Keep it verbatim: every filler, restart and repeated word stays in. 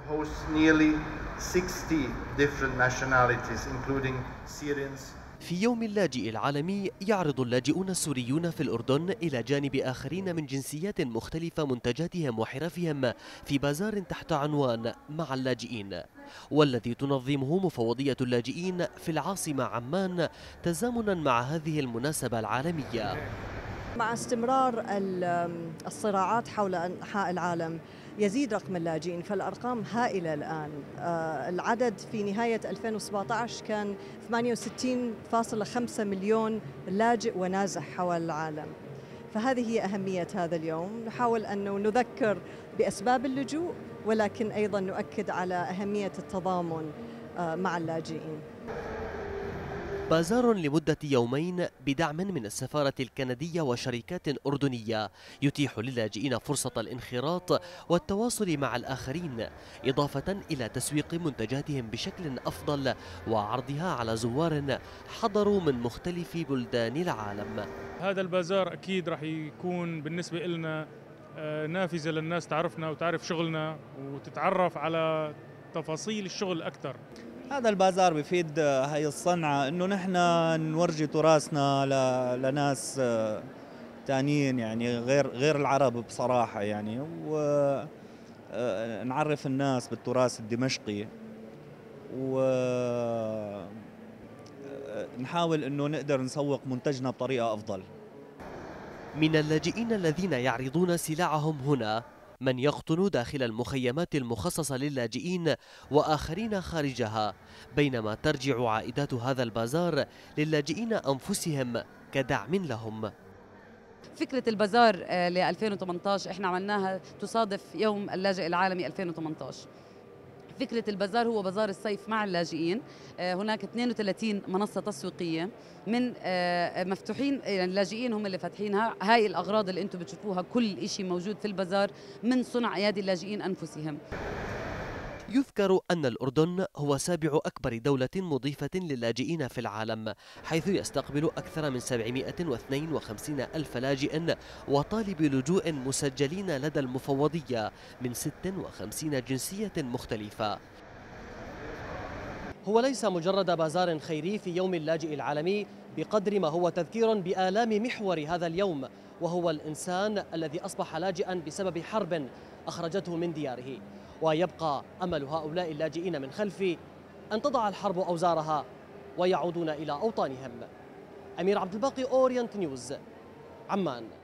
hosts nearly sixty different nationalities including Syrians. في يوم اللاجئ العالمي يعرض اللاجئون السوريون في الأردن إلى جانب آخرين من جنسيات مختلفة منتجاتهم وحرفهم في بازار تحت عنوان مع اللاجئين، والذي تنظمه مفوضية اللاجئين في العاصمة عمان تزامنا مع هذه المناسبة العالمية. مع استمرار الصراعات حول أنحاء العالم يزيد رقم اللاجئين، فالأرقام هائلة الآن. العدد في نهاية ألفين وسبعة عشر كان ثمانية وستين فاصلة خمسة مليون لاجئ ونازح حول العالم. فهذه هي أهمية هذا اليوم، نحاول أن نذكر بأسباب اللجوء ولكن أيضا نؤكد على أهمية التضامن مع اللاجئين. بازار لمدة يومين بدعم من السفارة الكندية وشركات أردنية يتيح للاجئين فرصة الانخراط والتواصل مع الآخرين، إضافة إلى تسويق منتجاتهم بشكل أفضل وعرضها على زوار حضروا من مختلف بلدان العالم. هذا البازار أكيد رح يكون بالنسبة لنا نافذة للناس تعرفنا وتعرف شغلنا وتتعرف على تفاصيل الشغل أكثر. هذا البازار بفيد هاي الصنعة إنه نحن نورجي تراثنا لناس تانيين يعني غير غير العرب بصراحة يعني، ونعرف الناس بالتراث الدمشقي ونحاول إنه نقدر نسوق منتجنا بطريقة أفضل. من اللاجئين الذين يعرضون سلعهم هنا من يقطن داخل المخيمات المخصصة للاجئين وآخرين خارجها، بينما ترجع عائدات هذا البازار للاجئين أنفسهم كدعم لهم. فكرة البازار ل ألفين وثمانية عشر احنا عملناها تصادف يوم اللاجئ العالمي ألفين وثمانية عشر. فكرة البازار هو بازار الصيف مع اللاجئين، هناك اثنين وثلاثين منصة تسويقية من مفتوحين، يعني اللاجئين هم اللي فاتحينها. هاي الأغراض اللي انتم بتشوفوها كل شيء موجود في البازار من صنع أيادي اللاجئين أنفسهم. يذكر أن الأردن هو سابع أكبر دولة مضيفة للاجئين في العالم، حيث يستقبل أكثر من سبعمائة واثنين وخمسين ألف لاجئ وطالب لجوء مسجلين لدى المفوضية من ست وخمسين جنسية مختلفة. هو ليس مجرد بازار خيري في يوم اللاجئ العالمي بقدر ما هو تذكير بآلام محور هذا اليوم، وهو الإنسان الذي أصبح لاجئا بسبب حرب أخرجته من دياره. ويبقى أمل هؤلاء اللاجئين من خلفي أن تضع الحرب أوزارها ويعودون إلى أوطانهم. أمير عبد الباقي، أورينت نيوز، عمان.